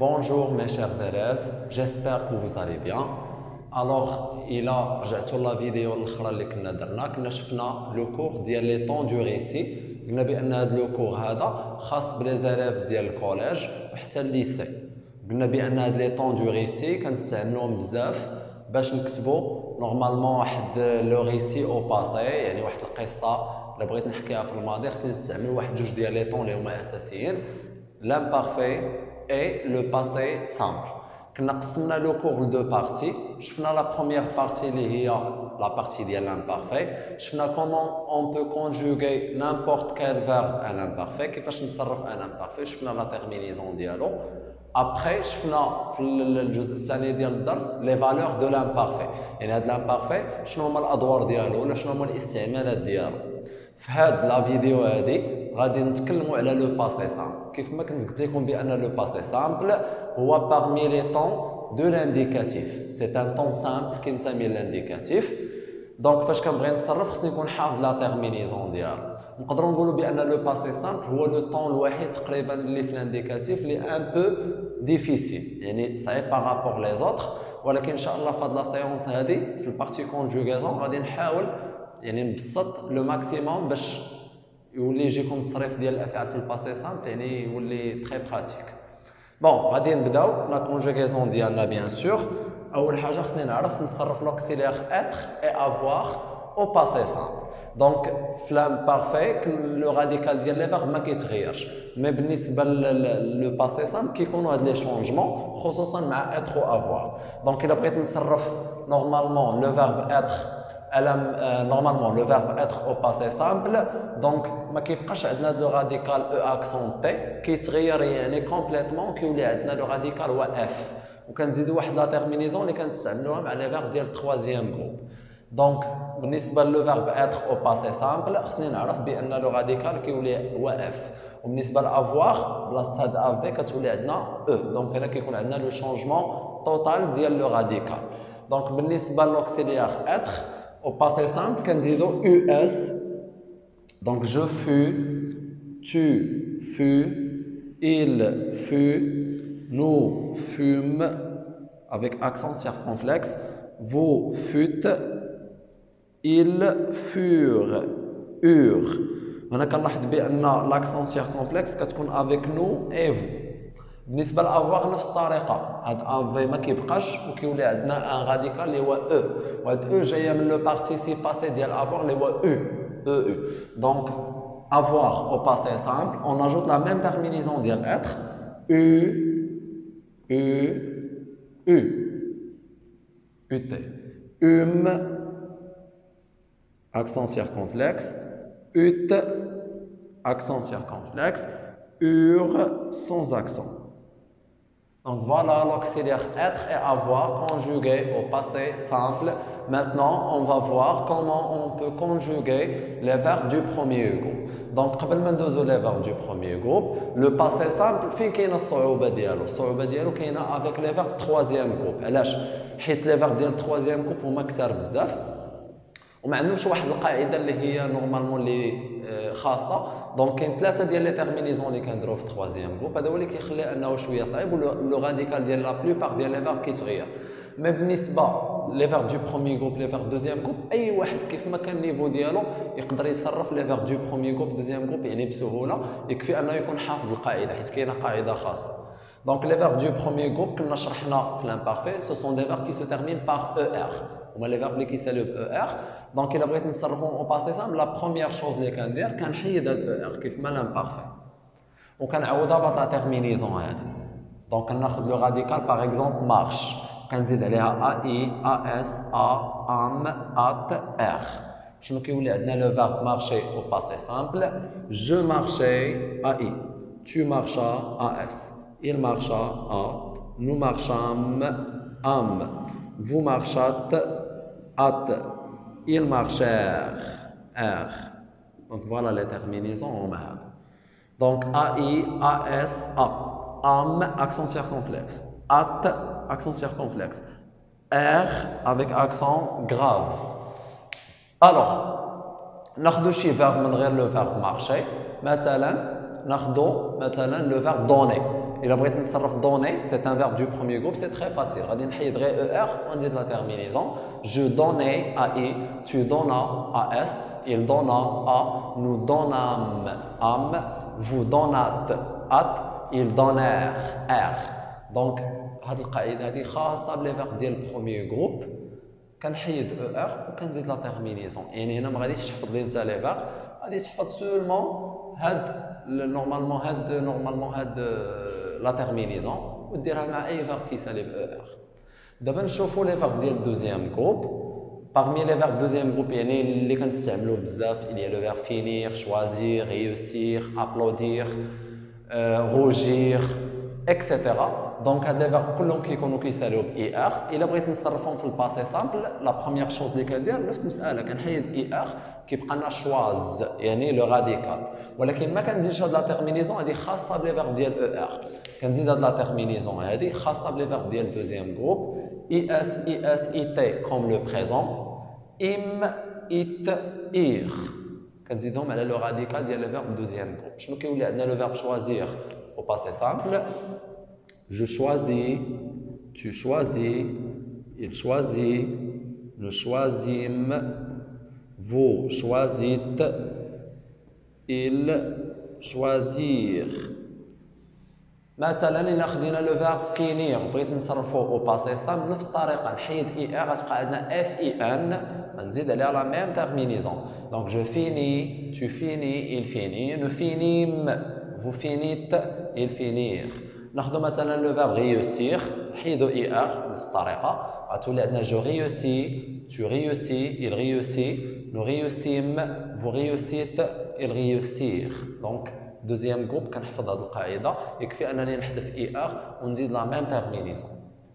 Bonjour mes chers élèves, j'espère que vous allez bien. Alors, il a رجعتوا la vidéo الاخرى اللي كنا شفنا لو كور ديال لي طون دو ريسي. قلنا بان هذا لو كور هذا خاص بلي زاليف ديال الكوليج وحتى الليسي. قلنا بان هاد لي طون دو ريسي كنستعملوهم بزاف باش نكتبوا نورمالمون واحد لو ريسي او باسي، يعني واحد القصه الا بغيت نحكيها في الماضي خصني نستعمل واحد جوج ديال لي طون اللي هما اساسيين، l'imparfait et le passé simple. كنا قسمنا لو كور لدو بارتي. شفنا لا بروميير بارتي اللي هي لا بارتي ديال l'imparfait. شفنا كومون اون بو كونجوغي n'importe quel verbe à l'imparfait، كيفاش نصرف ان imparfait. شفنا لا تيرمينيزون ديالو. ابخي شفنا في الجزء الثاني ديال الدرس لي فالور دو l'imparfait، يعني هاد l'imparfait شنو هما الادوار ديالو ولا شنو هما الاستعمالات ديالو. في هاد لا فيديو هادي غادي نتكلموا على لو باسي سامبل. كيف ما كنت قلت لكم بان لو باسي سامبل هو parmi les temps de l'indicatif. C'est un temps simple كينتمي للانديكاتيف. دونك فاش كنبغي نتصرف خصني نكون حافظ لا تيرمينيزون ديالو. نقدروا نقولوا بان لو باسي سامبل هو لو طون الوحيد تقريبا اللي في الانديكاتيف اللي ان بو ديفيسيل، يعني صعيب بارابور لي زوطخ، ولكن ان شاء الله في هاد لا سيونس هادي في البارتي كونجوغازون غادي نحاول يعني نبسط لو ماكسيموم باش يولي يجيكم التصريف ديال الافعال في الباسي سامبل، يعني يولي تري براتيك. بون غادي نبداو لا كونجوغازون ديالنا بيان سور. اول حاجه خصني نعرف نصرف لوكسيليير اتر اي افوار او باسي سامبل. دونك في l'imparfait لو راديكال ديال لي فيرب ما كيتغيرش، مي بالنسبه لو باسي سامبل كيكونوا هاد لي شونجمون خصوصا مع اتر او افوار. دونك الا بغيت نصرف نورمالمون لو فيرب اتر normalement le verbe être au passé simple، donc ما كيبقاش عندنا لو راديكال او اكسونتي كيتغير يعني كومبليتمون، كيولي عندنا لو راديكال هو اف، وكنزيدوا واحد لا تيرمينيزون اللي كنستعملوها مع لي فيرب ديال التروازيام جروب. دونك بالنسبه لو فيرب être au passé simple خصني نعرف بان لو راديكال كيولي هو اف، وبالنسبه لافوار بلاصه هاد افي كتولي عندنا او. دونك هنا كيكون عندنا لو شونجمون توتال ديال لو راديكال. دونك بالنسبه لوكسيليير être au passé simple, كنزيدو US. Donc je fus, tu fus, il fut, nous fûmes avec accent circonflexe, vous fûtes, ils furent, eurent. هنا كنلاحظ بان l'accent circonflexe كتكون avec nous et vous. بالنسبه لافوار نفس الطريقه، هاد افي ما كيبقاش وكيولي عندنا ان راديكال اللي هو او، وهاد او جايه من لو بارتيسيب باسي ديال افوار اللي هو او او. دونك افوار او باسي سامبل اون اجوت لا ميم تيرمينيزون ديال اتر او او او او تي accent circonflexe ut accent circonflexe ur sans accent. Donc voilà l'auxiliaire être et avoir conjugué au passé simple. Maintenant, on va voir comment on peut conjuguer les verbes du premier groupe. Donc, قبل ما ندوزو les verbes du premier groupe, le passé simple فين كاينه الصعوبة ديالو؟ الصعوبة ديالو كاينه avec les verbes troisième groupe. علاش؟ حيت les verbes ديال troisième groupe هما كثار بزاف وما عندهمش واحد القاعدة اللي هي نورمالمون اللي خاصة. دونك كاين ثلاثه ديال لي تيرمينيزون اللي كنديرو في التروازيام جروب، هذا هو اللي كيخلي انه شويه صعيب ولو راديكال ديال لا بلوبار ديال لي فيرب كيتغير. مي بالنسبه لي فيرب دو بروميي جروب لي فيرب دوزيام جروب اي واحد كيف ما كان النيفو ديالو يقدر يصرف لي فيرب دو بروميي جروب دوزيام جروب يعني بسهوله، يكفي انه يكون حافظ القاعده حيت كاينه قاعده خاصه. دونك لي فيرب دو بروميي جروب كنا شرحنا في l'imparfait سو سون دي فيرب كي سو تيرمين بار او ار، هما لي فيرب اللي كيساليو ب او ار. دونك الا بغيت نصرفهم او باسي سامبل لا بروميير شوز اللي كندير كنحيد هاد او ار كيف ما l'imparfait وكنعوضها بهاد لا تيرمينيزون هادي. دونك كناخذ لو راديكال باغ اكزومبل مارش كنزيد عليها ا اي ا اس ا ام ات ار. شنو كيولي عندنا لو فيرب مارشي او باسي سامبل؟ جو مارشي ا اي، tu marchas as، il marcha a، nous marchâmes am، vous marchâtes at، ils marchèrent r. Donc voilà les terminaisons en maths. Donc AI, AS, A. Am, accent circonflexe. At, accent circonflexe. R avec accent grave. Alors, ناخذ شي verbe من غير le verbe marcher. مثلا ناخذ مثلا le verbe donner. il a besoin de donner, c'est un verbe du premier groupe, c'est très facile. On va dire ER, on dit de la terminaison. Je donnais à I, tu donnas à S, il donna à, nous donnâmes âme, vous donnâtes at, ils donnèrent R. Donc, هذه القاعدة هذه خاصة بالفيرب ديال البروميير جروب كنحيد ER وكنزيد لا تيرمينيزون. يعني هنا ما غاديش تحفظ لي انت لي فيرب، غادي تحفظ سولمون هاد نورمالمون هاد لا تيرمينيزون وديرها مع اي فيرب كيسالي ER. دابا نشوفوا لي فيرب ديال الدوزيام جروب. Parmi les verbes deuxième groupe, il y a le verbe finir, choisir, réussir, applaudir, rougir, etc. Donc, les verbes qui sont IR. Il a besoin de le passé simple. La première chose que je vais dire, c'est que IR qui prend la choise, le radical. Mais si je ne la terminaison, elle est خاصة بالverbe ديال ER. Quand je la terminaison, elle est خاصة بالverbe ديال deuxième groupe. IS, IS, IT comme le présent. Im, it, ir. Quand je dis le radical, il y a le verbe deuxième groupe. Je vais vous le verbe choisir au passé simple. Je choisis, tu choisis, il choisit, nous choisîmes, vous choisissent, ils choisirent. مثلا إلا خدينا لو فيرب فينير بغيت نصرفو او باسي سامبل بنفس الطريقه نحيد اي ار غتبقى عندنا اف اي ان غنزيد عليها لا ميم تيرمينيزون دونك جو فيني tu finis il finit nous finîmes vous finîtes ils finirent. ناخذ مثلا لو فيرب réussir نحيدو اي ار بنفس الطريقه غتولي عندنا جو réussis tu réussis il réussit nous réussîmes vous réussissez ils réussirent. Donc deuxième groupe كنحفظ هذه القاعده يكفي انني نحذف اي ار ونزيد لا ميم تيرمينيزون.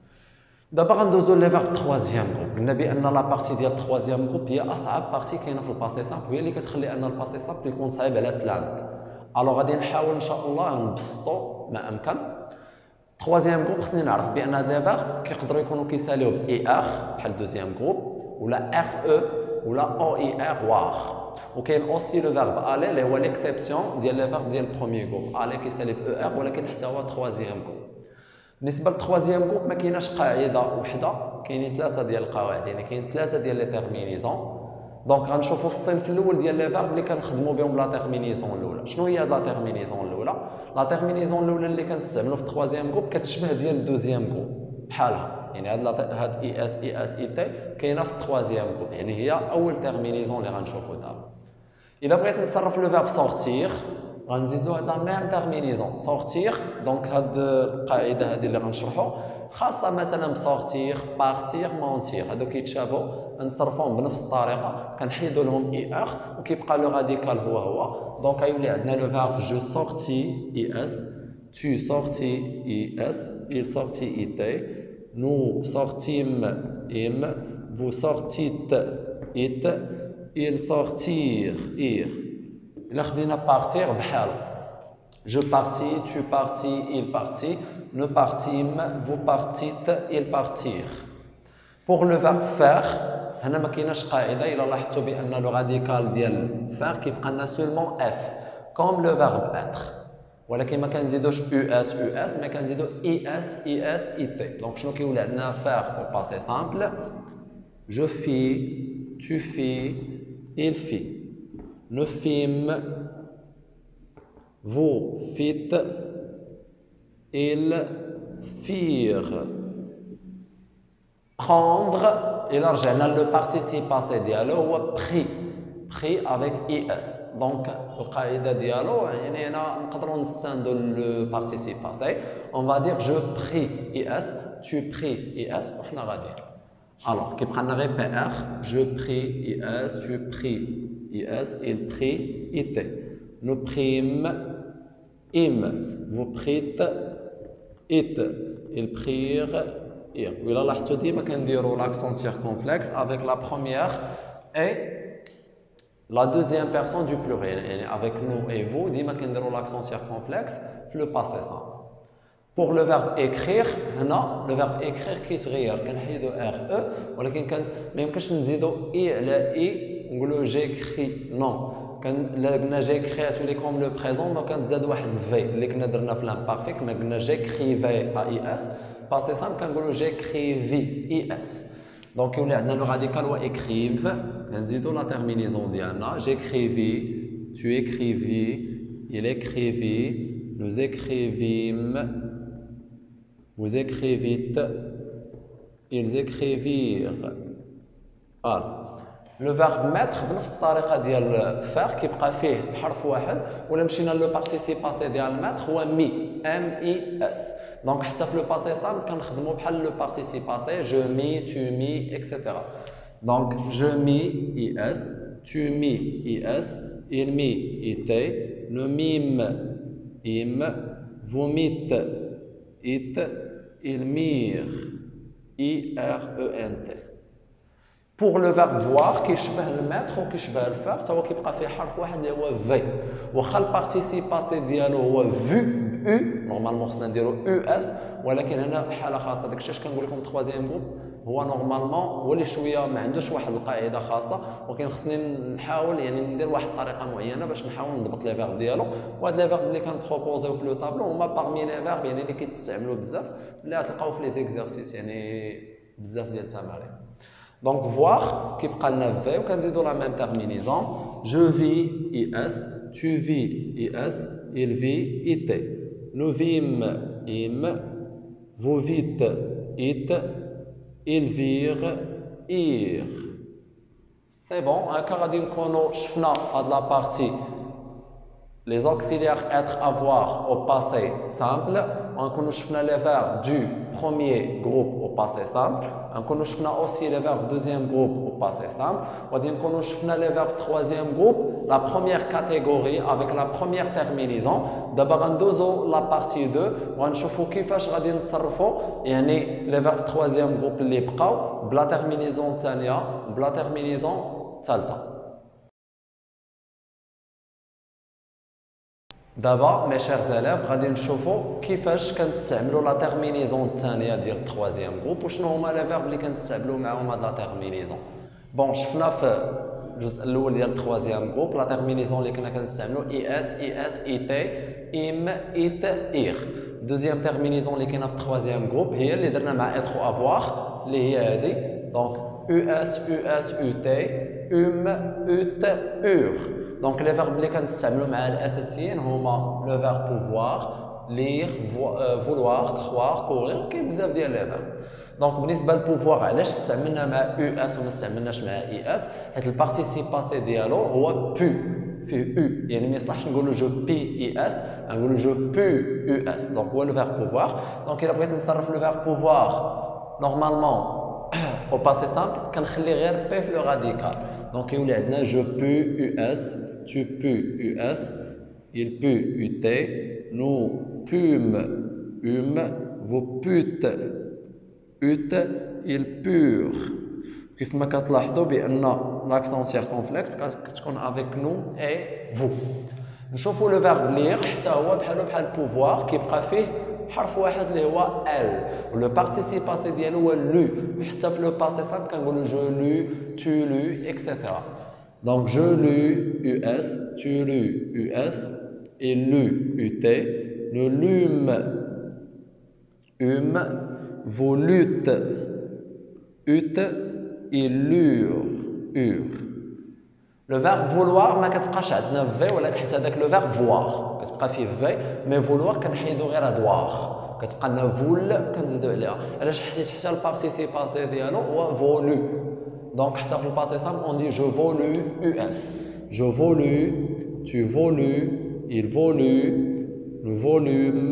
دابا غندوزو لي فيرب تروازيام جروب. قلنا بان لا بارتي ديال تروازيام جروب هي اصعب بارتي كاينه في الباسي سامبل وهي اللي كتخلي ان الباسي سامبل يكون صعيب على تلاند. الوغ غادي نحاول ان شاء الله نبسطو ما امكن. تروازيام جروب خصني نعرف بان هاد لي فيرب كيقدروا يكونوا كيساليو باي ار بحال دوزيام جروب ولا ار او ولا او اي ار وار. وكاين اوسي لو فيرب الي اللي هو ليكسيبسيون ديال لي فيرب ديال البروميير جروب. الي كيسالي ب او ار ولكن حتى هو تروازيام جروب. بالنسبه للتروازيام جروب ما كايناش قاعده وحده، كاينين ثلاثه ديال القواعد، يعني كاين ثلاثه ديال لي تيرمينيزون. دونك غنشوفوا الصنف الاول ديال لي فيرب اللي كنخدموا بهم بلا تيرمينيزون الاولى. شنو هي لا تيرمينيزون الاولى؟ لا تيرمينيزون الاولى اللي كنستعملوا في التروازيام جروب كتشبه ديال الدوزيام جروب بحالها، يعني هاد اي اس اي اس اي تي كاينه في التروازيام جروب، يعني هي اول تيرمينيزون اللي غنشوفوا دابا. إلا بغيت نصرف لو فيرب sortir غنزيدو هاد لا ميم تيرمينيزون sortir. دونك هاد القاعده هادي اللي غنشرحو خاصه مثلا بسورتير بارتير مونتير هادو كيتشابهوا نصرفوهم بنفس الطريقه كنحيدو لهم اي ار وكيبقى لو راديكال هو. دونك غيولي عندنا لو فيرب جو سورتي اي اس tu sortis is il sortit it nous sortîmes im vous sortîtes it ils sortirent ir. إلا خدينا partir بحال je partis tu partis il partit nous partîmes vous partîtes ils partirent. Pour le verbe faire هنا ما كايناش قاعده. إلا لاحظتوا بان لو راديكال ديال faire كيبقى لنا seulement f comme le verbe être، ولكن ما كنزيدوش us us ما كنزيدو es es it. دونك شنو كيولي عندنا faire au passé simple je fis tu fis il fit nous fîmes vous fîtes ils firent. prendre إلا رجعنا لو participe passé ديالو هو pris pris avec es. دونك القاعده ديالو يعني هنا نقدروا نستندوا لو participe passé. on va dire je pris es tu pris es وحنا غاديين. alors كيبقى لنا غير PR je pris es tu pris is il prit it nous prîmes im vous prîtes it ils prirent ir. وإلا لاحظتوا ديما كنديروا l'accent circonflexe avec la première et la deuxième personne du pluriel. يعني avec nous et vous ديما كنديروا l'accent circonflexe في le passé simple. Pour le verbe écrire هنا le verbe écrire كيتغير كنحيدوا RE ولكن ما يمكنش نزيدوا I على I نقولوا j'écris. non لا قلنا j'écris les comme le présent دونك كنتزاد واحد في اللي كنا درنا في l'imparfait كما قلنا j'écrivais AIS passé simple كنقولوا j'écrivis IS دونك يولي عندنا لو راديكال هو écrive كنزيدوا لا terminaison ديالنا j'écrivis tu écrivis il écrivit nous écrivîmes vous écrivîtes ils écrivirent voilà لو فيرب ميتر بنفس الطريقه ديال فير كيبقى فيه حرف واحد ولا مشينا لو بارتيسيباسي ديال ميتر هو مي ام اي اس دونك حتى في لو باسي سامبل كنخدموا بحال لو بارتيسيباسي جو مي تو مي اكسيتيرا دونك جو مي اي اس tu mi is il mi ite nous mîmes im vous mîtes it ils mirent IRENT pour le verbe voir كيشبه المتر وكيشبه الفعل حتى هو كيبقى فيه حرف واحد اللي هو في واخا البارتيسيباسي ديالو هو في او نورمالمون خصنا نديرو او اس ولكن هنا حاله خاصه داكشي اش كنقول لكم تخوازيام جروب هو نورمالمون هو اللي شويه ما عندوش واحد القاعده خاصه ولكن خصني نحاول يعني ندير واحد الطريقه معينه باش نحاول نضبط لي فيرب ديالو وهاد لي فيرب اللي كنبروبوزيو في لو طابلو هما باغمي لي فيرب يعني اللي كيتستعملوا بزاف اللي غتلقاو في لي زيكزارسيس يعني بزاف ديال التمارين Donc, voir, qui prend la V, ou quand on la même terminaison, je vis, IS, tu vis, IS, il vit, IT. Nous vîmes, IM, vous vîtes, IT, ils virent, IR. C'est bon, encore à dire qu'on a de la partie les auxiliaires être, avoir au passé simple. On connaît les verbes du premier groupe au passé simple. On connaît aussi les verbes du deuxième groupe au passé simple. On connaît les verbes du troisième groupe, la première catégorie avec la première terminaison. D'abord, on doit la partie 2. On va voir comment les verbes du troisième groupe les بقاو بلا terminaison ثانية بلا terminaison ثالثة. D'abord, mes chers élèves, غادي نشوفوا كيفاش كنستعملوا لا تيرمينيزون الثانيه ديال التروازيام جروب وشنو هما لي فيرب اللي كنستعملوا معاهم هاد لا تيرمينيزون. بون شفنا في الجزء الاول ديال التروازيام جروب لا تيرمينيزون اللي كنا كنستعملوا اي اس اي اس اي تي ام ايت اير. دوزيام تيرمينيزون اللي كاينه في التروازيام جروب هي اللي درنا مع اترو افوار اللي هي هذه دونك او اس او اس او تي ام اوت اور. Donc les verbes اللي كنستعملوا مع الاساسيين هما لو فيرب pouvoir, lire, vouloir, croire, courir كاين بزاف ديال لي فيرب. دونك بالنسبه للبوفوار علاش استعملنا مع او اس وما استعملناش مع اي اس حيت البارتيسيباسي ديالو هو بو فيه او يعني ما يصلحش نقولوا جو بي اي اس نقولوا جو بو او اس دونك هو لو فيرب بوفوار. دونك الا بغيت نصرف لو فيرب بوفوار نورمالمون au passé simple كنخلي غير بي في لو راديكال دونك يولي عندنا جو بو او اس tu peux US, il peut UT, nous pûmes vous pûtes UT, ils purent. كيف ما كتلاحظوا بأن l'accent circonflexe كتكون avec nous et vous. نشوفوا لو فيرب لير حتى هو بحالو بحال pouvoir كيبقى فيه حرف واحد اللي هو ال ولو بارتيسيباسي ديالو هو لو حتى في لو باسي سامبل كنقولوا جو لو tu lu etc. Donc, je lus US, tu lus US, il lut UT, nous lûmes vous lûtes UT, ils lurent UR. Le verbe vouloir ما كتبقاش عندنا في ولا حيت هذاك لو فيرب voir كتبقى فيه في مي فولوار كنحيدو غير ادوار كتبقى لنا فول كنزيدو عليها علاش حيت حتى البارتيسيباسي ديالو هو فولو. Donc, dans le passé simple, on dit je volus US. Je volus, tu volus, il volus, nous volûmes,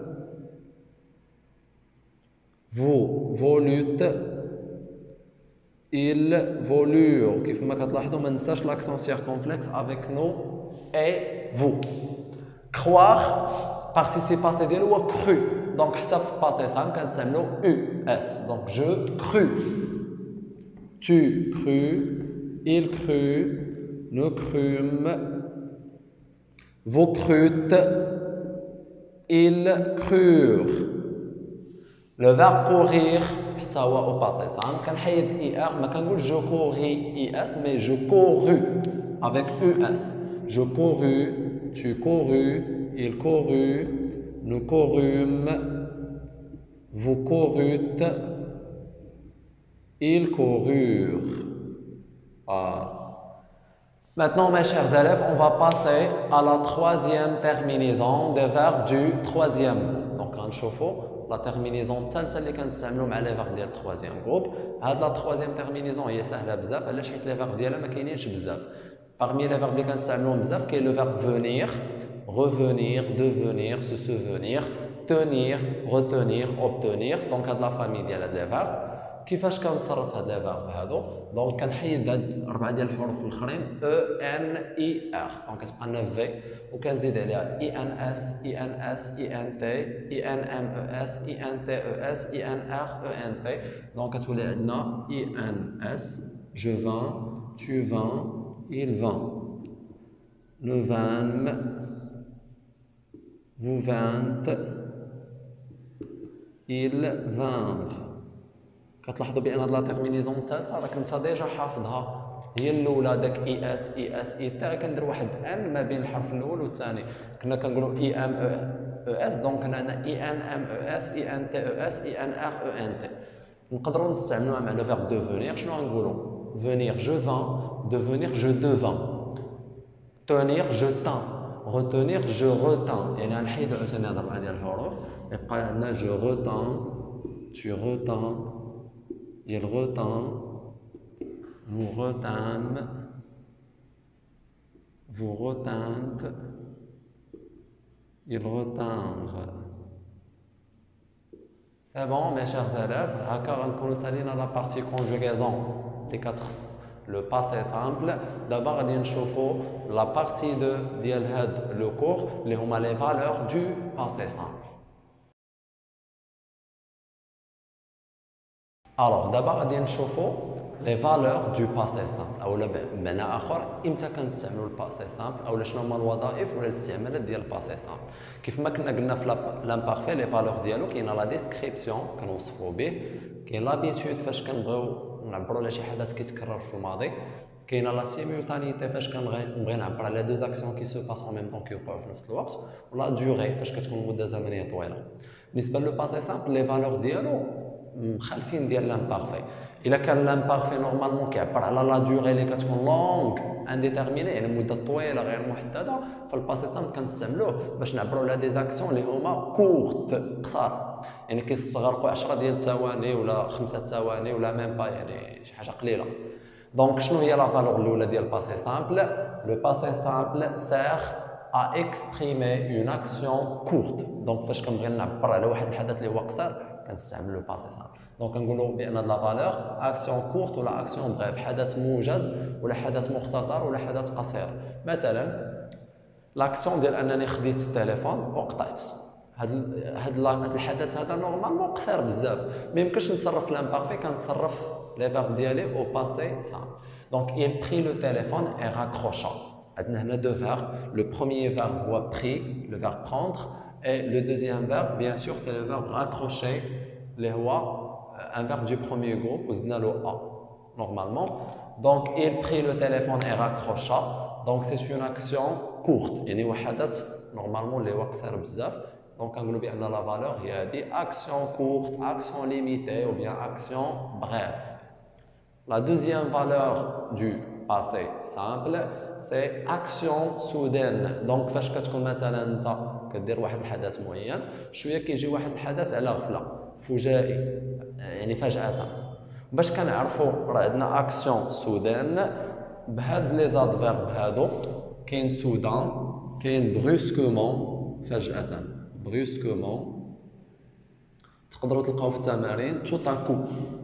vous volûtes, ils volurent. كيف ما كتلاحظوا ما ننساش l'accent circonflexe avec nous et vous. Croire, participe ديالو هو cru. Donc, حتى في passé simple كنستعملوا US. Donc, je crus. Tu crus, il crut, nous crûmes, vous crûtes, ils crurent. Le verbe courir, حتى هو au passé simple. كنحيد IR ما كنقولش je couris IS mais je courus avec US. je courus, tu courus, il courut, nous courûmes, vous courûtes, ils coururent. Voilà. Maintenant, mes chers élèves, on va passer à la troisième terminaison des verbes du troisième. Donc, غنشوفوا la terminaison الثالثة اللي كنستعملوا مع les verbes ديال troisième groupe. هاد la troisième terminaison هي سهلة بزاف علاش حيت les verbes ديالها ما كاينينش بزاف. Parmi les verbes اللي كنستعملوهم بزاف كاين le verbe venir, revenir, devenir, se souvenir, tenir, retenir, obtenir. Donc هاد la famille ديال هاد les verbes. كيفاش كنصرف هاد لي فيرب هادو دونك كنحيد هاد اربعه ديال الحروف الاخرين او ان اي ار دونك كتبقى لنا في وكنزيد عليها اي ان اس اي ان اس اي ان تي اي ان ام او اس اي ان تي او اس اي ان ار او ان تي دونك كتولي عندنا اي ان اس جو فان tu vins il vint nous vîmes vous vîntes ils vinrent. كتلاحظوا بان هاد لا تيرمينيزون الثالثه راه كنت ديجا حافظها هي الاولى داك اي اس اي اس اي تا كندير واحد ان ما بين الحرف الاول والثاني كنا كنقولوا اي ام او اس دونك كان عندنا اي ان ام او اس اي ان تي او اس اي ان ار او ان تي نقدروا نستعملوها مع لو فيرب دوفونير شنو غنقولوا venir je vins devenir je devins tenir je tins retenir je retins يعني غنحيدوا عاوتاني هاد الاربعه ديال الحروف يبقى عندنا je retins tu retins il retint, vous retînmes, vous retîntes, ils retinrent. C'est bon, mes chers élèves, هكا غنكونوا سالينا la partie conjugaison les quatre le passé simple. D'abord غادي نشوفوا la partie 2 ديال هاد le cours اللي هما les valeurs du passé simple. Alors, d'abord, غادي نشوفوا les valeurs du passé simple أو بمعنى آخر إمتى كنستعملوا الباسي سامبل أو شنو هما الوظائف ولا الاستعمالات ديال الباسي سامبل. كيف ما كنا قلنا في لامبارفي لي فالور ديالو كاينه لا ديسكريبسيون كنوصفوا به، كاين لابيتود فاش كنبغيو نعبروا على شي حدث كيتكرر في الماضي، كاينه لا سيمولتانيتي فاش كنبغي نعبر على دو زاكسيون كي سو باس اون ميم طون كيوقعوا في نفس الوقت، ولا ديوغي فاش كتكون مده زمنيه طويله. بالنسبه للباسي سامبل لي فالور ديالو مخالفين ديال لامبارفي. الا كان لامبارفي نورمالمون كيعبر على لا ديوغي اللي كتكون لونغ انديتيرميني يعني مده طويله غير محدده، فالباسي سامبل كنستعملوه باش نعبروا على دي زاكسيون اللي هما كورت قصار، يعني كيستغرقوا 10 ديال الثواني ولا 5 ثواني ولا ميم با يعني شي حاجه قليله. دونك شنو هي لا فالور الاولى ديال الباسي سامبل؟ لو باسي سامبل سير à exprimer une action courte. دونك فاش كنبغي نعبر على واحد الحدث اللي هو قصير كنستعمل لو باسي سامبل. دونك كنقولوا بان لا فالور اكسيون كورت ولا اكسيون بريف، حدث موجز ولا حدث مختصر ولا حدث قصير. مثلا لاكسيون ديال انني خديت التليفون وقطعت، هاد الحدث هذا نورمالمون قصير بزاف، ما يمكنش نصرف لامبارفي، كنصرف لي فيرب ديالي او باسي سامبل. دونك il prit le téléphone et raccrocha. عندنا هنا deux verbes. Le premier verbe هو pris, le verbe prendre, et le deuxième verbe, bien sûr, c'est le verbe raccrocher, اللي هو un verbe du premier groupe وزدنا له a normalement. Donc il prit le téléphone et raccrocha. Donc c'est une action courte، يعني هو حدث normalement اللي هو قصير بزاف. Donc كنقولوا بان la valeur هي هذه action courte, action limitée ou bien action brève. La deuxième valeur du passé simple c'est action soudaine. Donc فاش كتكون مثلا انت كدير واحد الحدث معين شويه كيجي واحد الحدث على غفله فجائي يعني فجأة، باش كنعرفوا راه عندنا اكسيون سودان بهاد لي زادفيرب هادو، كاين سودان كاين بروسكومون فجأة، بروسكومون تقدروا تلقاو في التمارين توتاكو،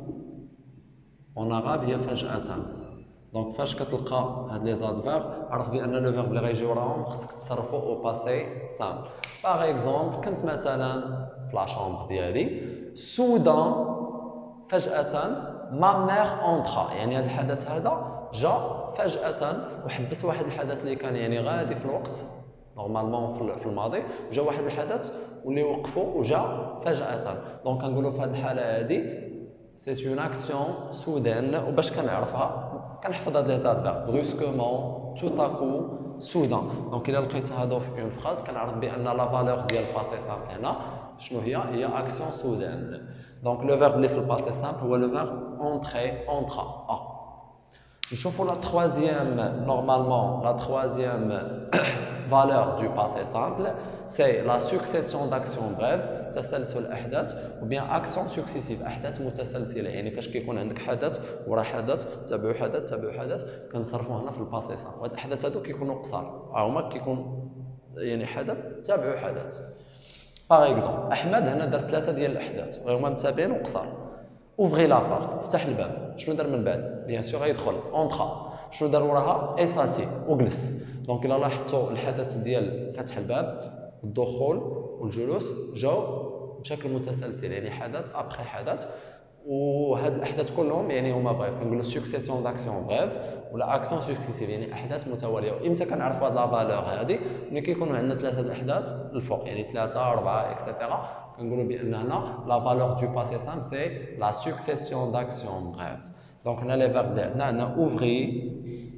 اون عرب هي فجأة. دونك فاش كتلقى هاد لي زادفيرب عرف بان لو فيرب اللي غيجي وراهم خصك تصرفو او باسي سامبل. باغ اكزومبل كنت مثلا في لا شامبر ديالي سودان فجأة ما مير اونترا، يعني هذا الحدث هذا جا فجأة وحبس واحد الحدث اللي كان يعني غادي في الوقت نورمالمون في الماضي، جا واحد الحدث واللي وقفوا وجا فجأة. دونك كنقولوا في هذه الحالة هذه سي اون اكسيون سودان، وباش كنعرفها كنحفظ هاد لي زادفيرب بروسكومون توتاكو سودان. دونك الا لقيت هادو في اون فراز كنعرف بان لا فالور ديال الباسي سامبل هنا شنو هي اكسيون سودان. دونك لو فيرب اللي في الباسي سامبل هو لو فيرب اونتري اونترا. نشوفوا لا troisième normalement la troisième valeur du passé simple c'est la succession d'actions brèves تسلسل احداث ou bien action successive احداث متسلسله. يعني فاش كيكون عندك حدث ورا حدث تبعو حدث تبعو حدث كنصرفوا هنا في الباسي سامبل. وهاد الاحداث هادو كيكونوا قصار هما كيكون يعني حدث تبعو حدث. باغ اكزومبل احمد هنا دار 3 ديال الاحداث هما متابعين وقصار. اوفغي لابارت فتح الباب شنو دار من بعد؟ بيان سور غيدخل اونطرا شنو دار وراها؟ اساسي وجلس. دونك الا لاحظتوا الحدث ديال فتح الباب الدخول والجلوس جاو بشكل متسلسل يعني حدث ابخي حدث. وهاد الاحداث كلهم يعني هما بريف كنقولوا سكسيسيون داكسيون بريف ولا اكسيون سكسيسيف يعني احداث متواليه. وامتى كنعرفوا هاد لا فالور هادي؟ ملي كيكونوا عندنا 3 الاحداث الفوق يعني 3 4 اكسيتيرا كنقولوا بان هنا لا فالور دو باسي سامبل سي لا سكسيسيون داكسيون بريف. دونك هنا لي فيرب اللي عندنا اوفري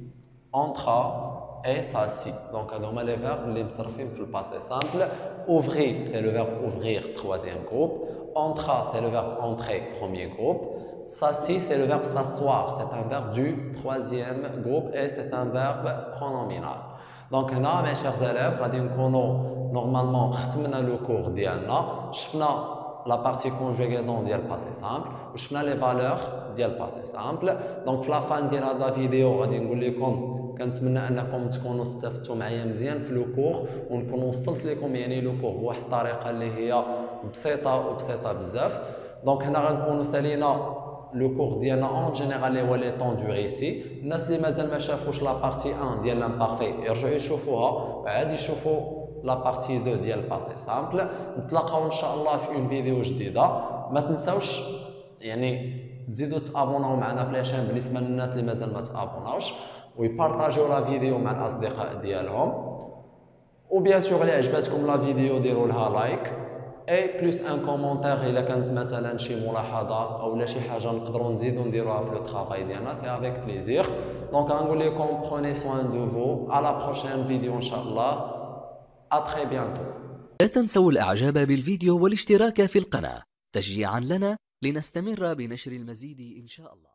اونترا et s'assit. Donc, les verbes les في le passé simple. Ouvrir, c'est le verbe ouvrir, troisième groupe. Entra, c'est le verbe entrer, premier groupe. S'assit, c'est le verbe s'asseoir. C'est un verbe du troisième groupe et c'est un verbe pronominal. Donc, là, mes chers élèves, normalement, ختمنا le cours ديالنا. شفنا la partie conjugaison ديال passé simple. وشفنا les valeurs ديال passé simple. Donc, في la fin ديال هاد la vidéo غادي نقول لكم كنتمنى انكم تكونوا استفدتوا معايا مزيان في لو كور ونكون وصلت لكم يعني لو كور بواحد الطريقه اللي هي بسيطه بزاف. دونك هنا غنكونوا سالينا لو كور ديالنا اون جينيرال هو لي طون دو ريسي. الناس اللي مازال ما شافوش لا بارتي 1 ديال لامبارفي يرجعوا يشوفوها عاد يشوفوا لا بارتي 2 ديال الباسي سامبل. نتلاقاو ان شاء الله في اون فيديو جديده. ما تنساوش يعني تزيدوا تابوناو معنا في لاشين بالنسبه للناس اللي مازال ما تابوناوش ويبارطاجيو لا فيديو مع الاصدقاء ديالهم. وبيان سور اللي عجبتكم لا فيديو ديروا لها لايك اي بلوس ان كومونتير الا كانت مثلا شي ملاحظه او شي حاجه نقدروا نزيدوا نديروها في لو طرافاي ديالنا سي افيك بليزير. دونك غنقول لكم بروني سوان دو فو على لا بروشين فيديو ان شاء الله. ا تري بيانتو. لا تنسوا الاعجاب بالفيديو والاشتراك في القناه تشجيعا لنا لنستمر بنشر المزيد ان شاء الله.